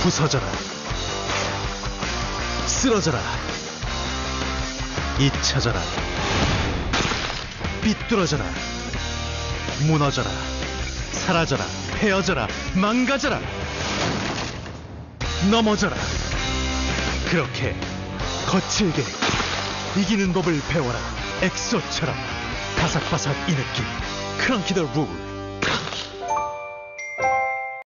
부서져라. 쓰러져라. 잊혀져라. 삐뚤어져라. 무너져라. 사라져라. 헤어져라. 망가져라. 넘어져라. 그렇게 거칠게 이기는 법을 배워라. 엑소처럼 바삭바삭 이 느낌. 크랑키더 룰.